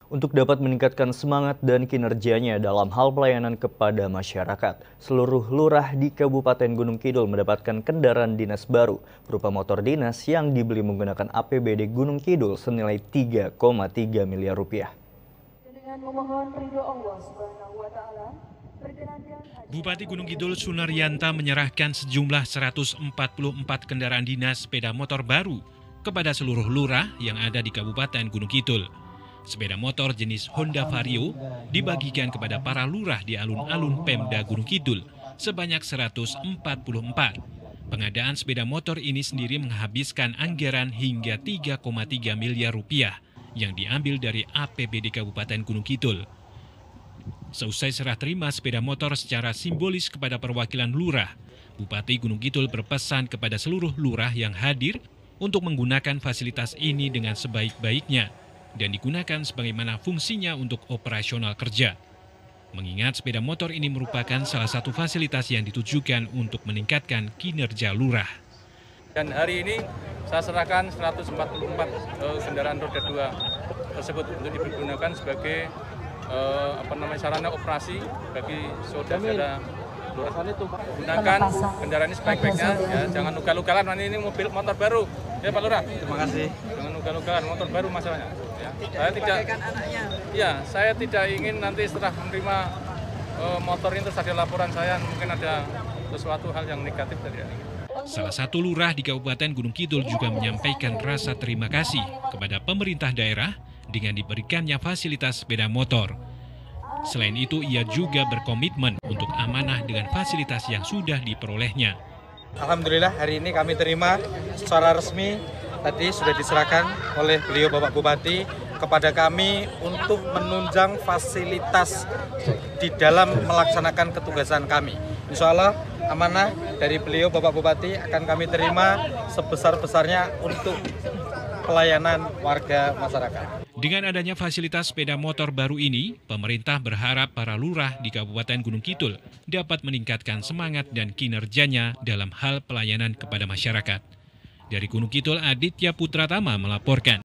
Untuk dapat meningkatkan semangat dan kinerjanya dalam hal pelayanan kepada masyarakat, seluruh lurah di Kabupaten Gunung Kidul mendapatkan kendaraan dinas baru berupa motor dinas yang dibeli menggunakan APBD Gunung Kidul senilai 3,3 miliar rupiah. Bupati Gunung Kidul Sunaryanta menyerahkan sejumlah 144 kendaraan dinas sepeda motor baru kepada seluruh lurah yang ada di Kabupaten Gunung Kidul. Sepeda motor jenis Honda Vario dibagikan kepada para lurah di alun-alun Pemda Gunung Kidul sebanyak 144. Pengadaan sepeda motor ini sendiri menghabiskan anggaran hingga 3,3 miliar rupiah yang diambil dari APBD Kabupaten Gunung Kidul. Seusai serah terima sepeda motor secara simbolis kepada perwakilan lurah, Bupati Gunung Kidul berpesan kepada seluruh lurah yang hadir untuk menggunakan fasilitas ini dengan sebaik-baiknya dan digunakan sebagaimana fungsinya untuk operasional kerja. Mengingat sepeda motor ini merupakan salah satu fasilitas yang ditujukan untuk meningkatkan kinerja lurah. Dan hari ini saya serahkan 144 kendaraan roda 2 tersebut untuk digunakan sebagai sarana operasi bagi saudara lurah. Gunakan kendaraan ini sebaik-baiknya, ya, jangan ugal-ugalan. Ini mobil motor baru, ya Pak Lurah. Terima kasih. Jangan ugal-ugalan, motor baru masalahnya. Ya. Saya tidak ingin nanti setelah menerima motor ini terus ada laporan saya mungkin ada sesuatu hal yang negatif tadi. Salah satu lurah di Kabupaten Gunung Kidul juga menyampaikan rasa terima kasih kepada pemerintah daerah dengan diberikannya fasilitas sepeda motor. Selain itu, ia juga berkomitmen untuk amanah dengan fasilitas yang sudah diperolehnya. Alhamdulillah hari ini kami terima secara resmi, tadi sudah diserahkan oleh beliau Bapak Bupati kepada kami untuk menunjang fasilitas di dalam melaksanakan ketugasan kami. Insya Allah amanah dari beliau Bapak Bupati akan kami terima sebesar-besarnya untuk pelayanan warga masyarakat. Dengan adanya fasilitas sepeda motor baru ini, pemerintah berharap para lurah di Kabupaten Gunung Kidul dapat meningkatkan semangat dan kinerjanya dalam hal pelayanan kepada masyarakat. Dari Gunung Kidul, Aditya Putratama melaporkan.